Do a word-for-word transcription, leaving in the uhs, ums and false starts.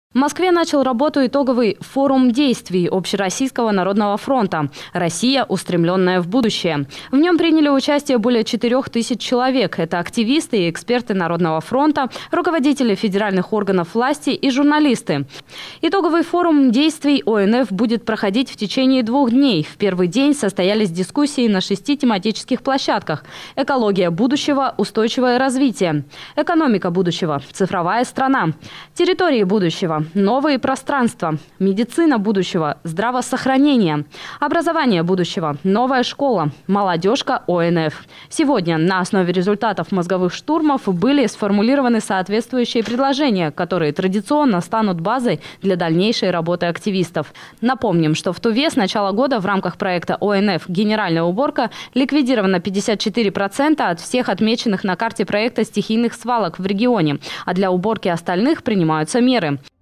В Москве начал работу итоговый форум действий Общероссийского народного фронта «Россия, устремленная в будущее». В нем приняли участие более четырех тысяч человек. Это активисты и эксперты Народного фронта, руководители федеральных органов власти и журналисты. Итоговый форум действий О Н Ф будет проходить в течение двух дней. В первый день состоялись дискуссии на шести тематических площадках: экология будущего, устойчивое развитие, экономика будущего, цифровая страна, территории будущего, новые пространства, медицина будущего, здравоохранение, образование будущего, новая школа, молодежка О Н Ф. Сегодня на основе результатов мозговых штурмов были сформулированы соответствующие предложения, которые традиционно станут базой для дальнейшей работы активистов. Напомним, что в Туве с начала года в рамках проекта О Н Ф «Генеральная уборка» ликвидировано пятьдесят четыре процента от всех отмеченных на карте проекта стихийных свалок в регионе, а для уборки остальных принимаются меры.